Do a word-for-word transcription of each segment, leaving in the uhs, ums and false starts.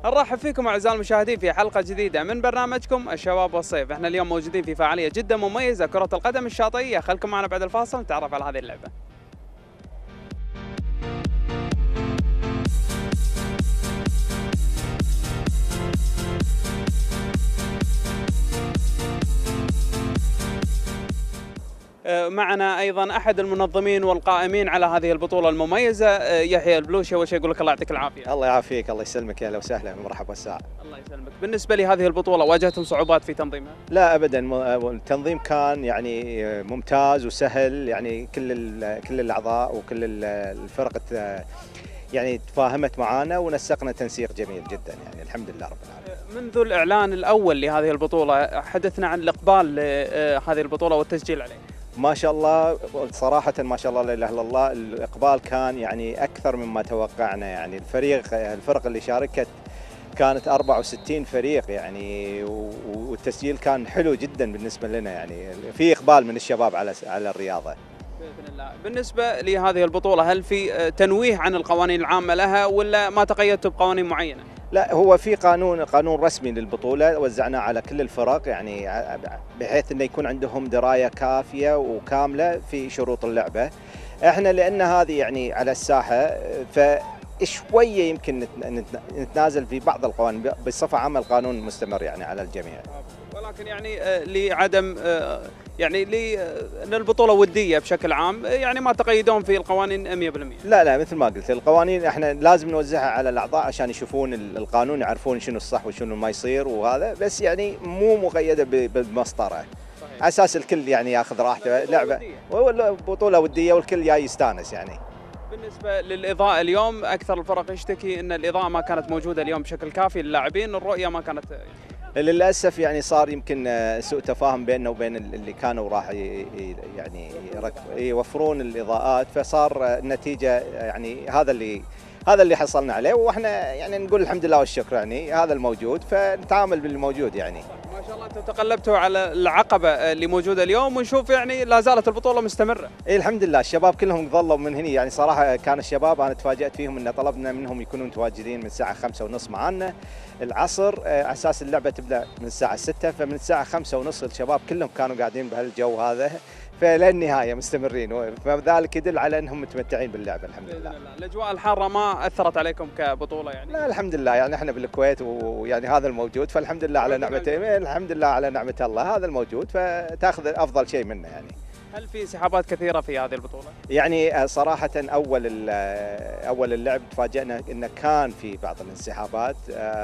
نرحب فيكم اعزائي المشاهدين في حلقه جديده من برنامجكم الشباب والصيف. احنا اليوم موجودين في فعاليه جدا مميزه، كره القدم الشاطئيه. خلكم معنا بعد الفاصل نتعرف على هذه اللعبه. معنا ايضا احد المنظمين والقائمين على هذه البطوله المميزه، يحيى البلوشي. اول شيء اقول لك الله يعطيك العافيه. الله يعافيك، الله يسلمك، يا اهلا وسهلا، مرحبا والساعه. الله يسلمك. بالنسبه لهذه البطوله واجهتم صعوبات في تنظيمها؟ لا ابدا، التنظيم كان يعني ممتاز وسهل، يعني كل كل الاعضاء وكل الفرق يعني تفاهمت معنا ونسقنا تنسيق جميل جدا، يعني الحمد لله رب العالمين. منذ الاعلان الاول لهذه البطوله حدثنا عن الاقبال لهذه البطوله والتسجيل عليها. ما شاء الله، صراحة ما شاء الله لا إله إلا الله، الإقبال كان يعني أكثر مما توقعنا. يعني الفريق الفرق اللي شاركت كانت أربعة وستين فريق يعني، والتسجيل كان حلو جدا بالنسبة لنا، يعني في إقبال من الشباب على على الرياضة. بإذن الله. بالنسبة لهذه البطولة هل في تنويه عن القوانين العامة لها ولا ما تقيدتوا بقوانين معينة؟ لا، هو في قانون قانون رسمي للبطولة وزعناه على كل الفرق، يعني بحيث انه يكون عندهم دراية كافية وكاملة في شروط اللعبة. احنا لان هذه يعني على الساحة فشوية يمكن نتنازل في بعض القوانين، بصفة عامة القانون مستمر يعني على الجميع. ولكن يعني لعدم يعني لان البطوله وديه بشكل عام، يعني ما تقيدون في القوانين مئة بالمئة. لا لا، مثل ما قلت القوانين احنا لازم نوزعها على الاعضاء عشان يشوفون القانون، يعرفون شنو الصح وشنو ما يصير وهذا، بس يعني مو مقيده بالمسطره. على اساس الكل يعني ياخذ راحته، لعبه بطوله وديه والكل جاي يستانس يعني. بالنسبه للاضاءه اليوم اكثر الفرق يشتكي ان الاضاءه ما كانت موجوده اليوم بشكل كافي للاعبين، الرؤيه ما كانت. للاسف يعني صار يمكن سوء تفاهم بيننا وبين اللي كانوا راح يعني يوفرون الاضاءات، فصار النتيجه يعني هذا اللي هذا اللي حصلنا عليه، واحنا يعني نقول الحمد لله والشكر، يعني هذا الموجود فنتعامل بالموجود يعني. ما شاء الله انتم تقلبتوا على العقبه اللي موجوده اليوم، ونشوف يعني لا زالت البطوله مستمره. اي الحمد لله، الشباب كلهم ظلوا من هنا، يعني صراحه كان الشباب انا تفاجات فيهم ان طلبنا منهم يكونوا متواجدين من الساعه خمسة ونص معنا العصر، على اساس اللعبه تبدا من الساعه ستة، فمن الساعه خمسة ونص الشباب كلهم كانوا قاعدين بهالجو هذا فللنهايه مستمرين، فذلك يدل على انهم متمتعين باللعبه الحمد لله. الاجواء الحاره ما اثرت عليكم كبطوله يعني؟ لا الحمد لله، يعني احنا بالكويت ويعني هذا الموجود، فالحمد لله على نعمه الحمد لله على نعمه الله، هذا الموجود فتاخذ افضل شيء منه يعني. هل في سحابات كثيره في هذه البطوله؟ يعني صراحه اول اول اللعب تفاجئنا انه كان في بعض الانسحابات،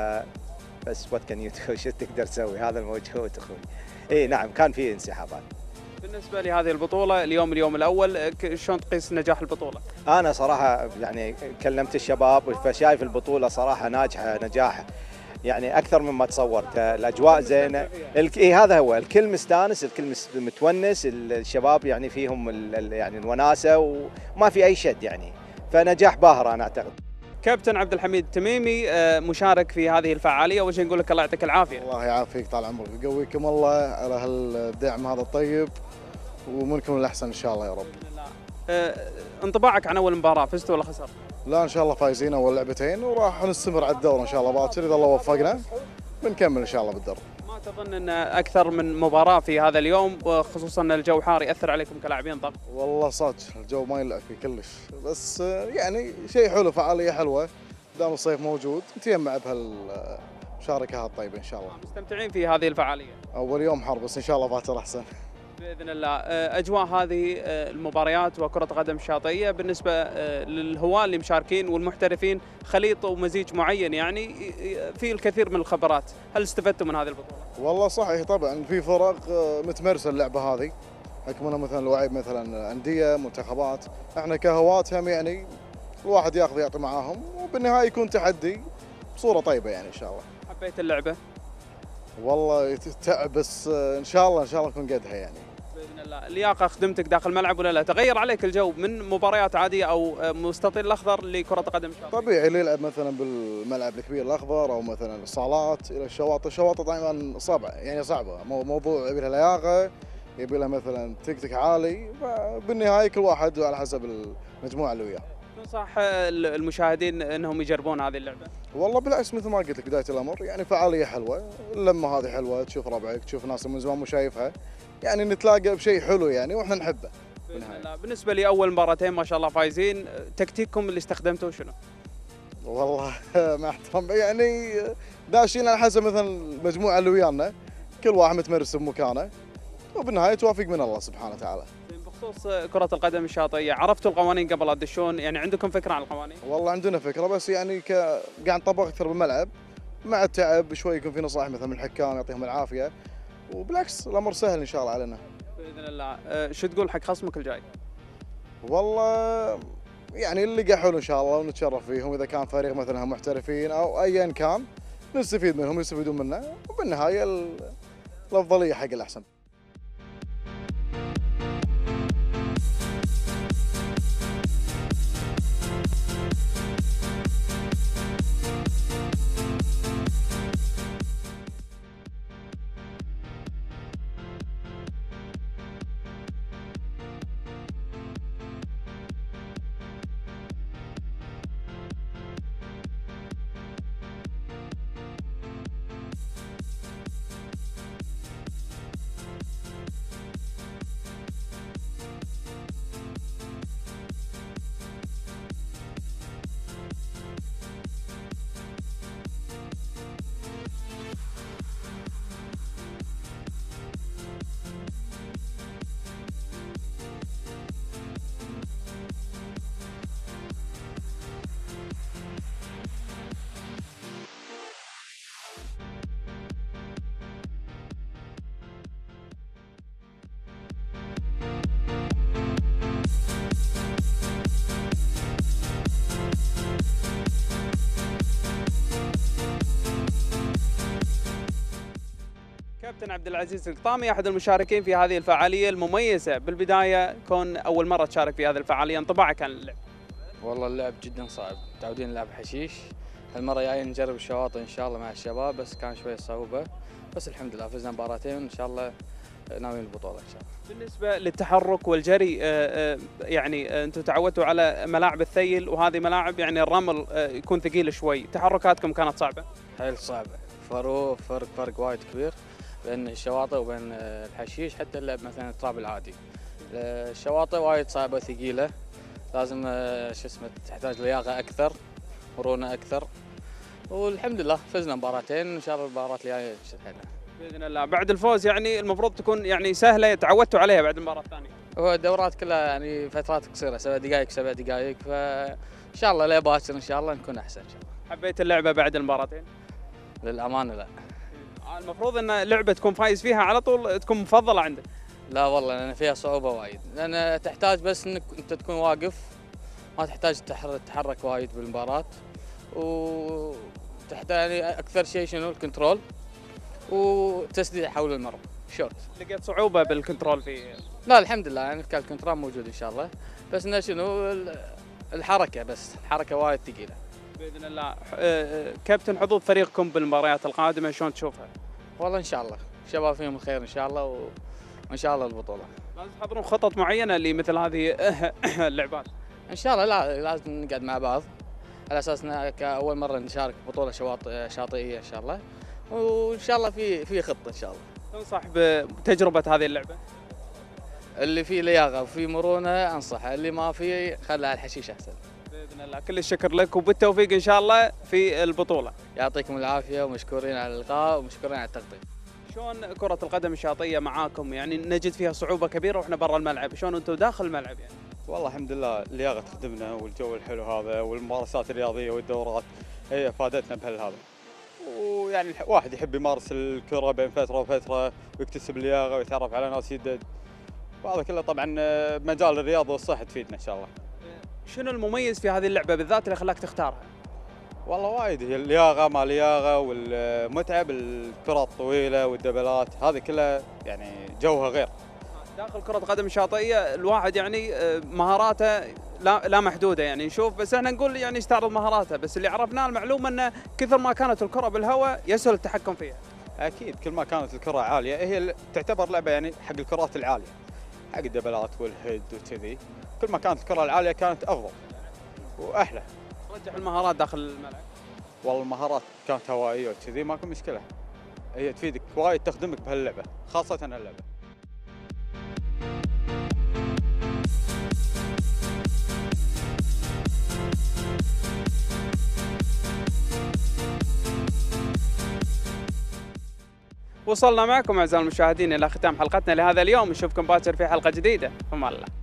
بس وات كان يو شو تقدر تسوي، هذا الموجود اخوي. اي نعم كان في انسحابات. بالنسبة لهذه البطولة اليوم اليوم الأول، شلون تقيس نجاح البطولة؟ أنا صراحة يعني كلمت الشباب فشايف البطولة صراحة ناجحة نجاح يعني أكثر مما تصورت، الأجواء زينة، إيه هذا هو، الكل مستانس، الكل متونس، الشباب يعني فيهم يعني الوناسة وما في أي شد يعني، فنجاح باهر أنا أعتقد. كابتن عبد الحميد التميمي مشارك في هذه الفعاليه، اول شيء نقول لك الله يعطيك العافيه. الله يعافيك، طال عمرك ويقويكم الله على هالدعم هذا الطيب، ومنكم الاحسن ان شاء الله يا رب. أه انطباعك عن اول مباراه، فزتوا ولا خسرت؟ لا ان شاء الله فايزين اول لعبتين، وراح نستمر على الدور ان شاء الله باكر اذا الله وفقنا بنكمل ان شاء الله بالدور. ما تظن ان اكثر من مباراه في هذا اليوم، وخصوصا ان الجو حار، ياثر عليكم كلاعبين ضغط؟ والله صدق الجو ما يلعب فيه كلش، بس يعني شيء حلو، فعاليه حلوه دام الصيف موجود، نتجمع بهالمشاركه الطيبه ان شاء الله. مستمتعين في هذه الفعاليه؟ اول يوم حر بس ان شاء الله باكر احسن باذن الله. اجواء هذه المباريات وكره القدم الشاطئيه بالنسبه للهواة اللي مشاركين والمحترفين خليط ومزيج معين، يعني في الكثير من الخبرات، هل استفدتوا من هذه البطوله؟ والله صحيح طبعا، في فرق متمرسه اللعبه هذه، حكمنا مثلا الوعي مثلا انديه منتخبات، احنا كهواة هم يعني الواحد ياخذ يعطي معاهم، وبالنهايه يكون تحدي بصوره طيبه يعني ان شاء الله. حبيت اللعبه؟ والله تعب، بس ان شاء الله ان شاء الله نكون قدها يعني. باذن الله. اللياقه خدمتك داخل الملعب ولا لا؟ تغير عليك الجو من مباريات عاديه او مستطيل الاخضر لكره قدم شاطئيه؟ طبيعي، اللي يلعب مثلا بالملعب الكبير الاخضر او مثلا الصالات الى الشواطئ، الشواطئ طبعا صعبه يعني صعبه، موضوع يبي لها لياقه، يبي لها مثلا تكتيك عالي، بالنهايه كل واحد على حسب المجموعه اللي وياه. تنصح المشاهدين انهم يجربون هذه اللعبه؟ والله بالعكس مثل ما قلت لك بدايه الامر، يعني فعاليه حلوه، اللمه هذه حلوه، تشوف ربعك، تشوف ناس من زمان مو شايفها، يعني نتلاقى بشيء حلو يعني واحنا نحبه. بالنسبه لاول مباراتين ما شاء الله فايزين، تكتيككم اللي استخدمتوه شنو؟ والله مع احترام يعني داشين على حسب مثلا المجموعه اللي ويانا، كل واحد متمرس بمكانه، وبالنهايه توافق من الله سبحانه وتعالى. بخصوص كرة القدم الشاطئية، عرفتوا القوانين قبل لا تدشون؟ يعني عندكم فكرة عن القوانين؟ والله عندنا فكرة، بس يعني ك... قاعد نطبق أكثر بالملعب، مع التعب شوي يكون في نصائح مثلا من الحكام يعطيهم العافية، وبالعكس الأمر سهل إن شاء الله علينا. بإذن الله. أه شو تقول حق خصمك الجاي؟ والله يعني اللي حلو إن شاء الله ونتشرف فيهم، إذا كان فريق مثلا محترفين أو أيا كان نستفيد منهم يستفيدون منا، وبالنهاية الأفضلية حق الأحسن. كابتن عبد العزيز القطامي احد المشاركين في هذه الفعاليه المميزه، بالبدايه كون اول مره تشارك في هذه الفعاليه، انطباعك عن اللعب؟ والله اللعب جدا صعب، متعودين نلعب حشيش، هالمره جايين نجرب الشواطئ ان شاء الله مع الشباب، بس كان شويه صعوبه، بس الحمد لله فزنا مباراتين وان شاء الله ناويين البطوله ان شاء الله. بالنسبه للتحرك والجري، يعني انتم تعودتوا على ملاعب الثيل، وهذه ملاعب يعني الرمل يكون ثقيل شوي، تحركاتكم كانت صعبه؟ حيل صعبه، فروق فرق فرق وايد كبير بين الشواطئ وبين الحشيش، حتى اللعب مثلا التراب العادي. الشواطئ وايد صعبه ثقيله، لازم شو اسمه تحتاج لياقه اكثر، مرونه اكثر، والحمد لله فزنا مباراتين، ان شاء الله المباراه الجايه حيلنا باذن الله. بعد الفوز يعني المفروض تكون يعني سهله، تعودتوا عليها بعد المباراه الثانيه. هو الدورات كلها يعني فترات قصيره، سبع دقائق سبع دقائق، فان شاء الله لا باكر ان شاء الله نكون احسن ان شاء الله. حبيت اللعبه بعد المباراتين؟ للامانه لا. المفروض ان لعبه تكون فايز فيها على طول تكون مفضله عندك. لا والله لان فيها صعوبه وايد، لان تحتاج بس انك انت تكون واقف، ما تحتاج تتحرك وايد بالمباراه، وتحتاج يعني اكثر شيء شنو الكنترول وتسديد حول المرمى شوت. لقيت صعوبه بالكنترول فيه؟ لا الحمد لله يعني كان الكنترول موجود ان شاء الله، بس انه شنو الحركه، بس الحركه وايد ثقيله. باذن الله. كابتن، حظوظ فريقكم بالمباريات القادمه شلون تشوفها؟ والله ان شاء الله شباب فيهم الخير ان شاء الله، وان شاء الله البطوله. لازم تحضرون خطط معينه لمثل هذه اللعبات؟ ان شاء الله لا لازم نقعد مع بعض على اساس ان كاول مره نشارك بطوله شواطئ شاطئيه ان شاء الله، وان شاء الله في في خطه ان شاء الله. تنصح بتجربه هذه اللعبه؟ اللي فيه لياقه وفيه مرونه انصحه، اللي ما فيه خلها على الحشيش احسن. باذن الله. كل الشكر لك وبالتوفيق ان شاء الله في البطوله. يعطيكم العافيه ومشكورين على اللقاء ومشكورين على التغطيه. شلون كره القدم الشاطئيه معاكم؟ يعني نجد فيها صعوبه كبيره واحنا برا الملعب، شلون انتم داخل الملعب يعني؟ والله الحمد لله اللياقه تخدمنا والجو الحلو هذا والممارسات الرياضيه والدورات هي افادتنا بهذا. ويعني واحد يحب يمارس الكره بين فتره وفتره ويكتسب اللياقه ويتعرف على ناس جدد، وهذا كله طبعا مجال الرياضه والصحه تفيدنا ان شاء الله. شنو المميز في هذه اللعبه بالذات اللي خلاك تختارها؟ والله وايد، هي اللياقه ما لياقه والمتعه بالكره الطويله والدبلات، هذه كلها يعني جوها غير. داخل كره قدم شاطئيه الواحد يعني مهاراته لا لا محدوده، يعني نشوف، بس احنا نقول يعني يستعرض مهاراته، بس اللي عرفناه المعلومه انه كثر ما كانت الكره بالهواء يسهل التحكم فيها. اكيد كل ما كانت الكره عاليه، هي تعتبر لعبه يعني حق الكرات العاليه، حق الدبلات والهيد وكذي، كل ما كانت الكره العاليه كانت افضل. واحلى. ترجح المهارات داخل الملعب؟ والله المهارات كانت هوائيه وكذي ماكو مشكله، هي تفيدك وايد تخدمك بهاللعبه خاصه اللعبه. وصلنا معكم اعزائي المشاهدين الى ختام حلقتنا لهذا اليوم، نشوفكم باكر في حلقه جديده، فما الله.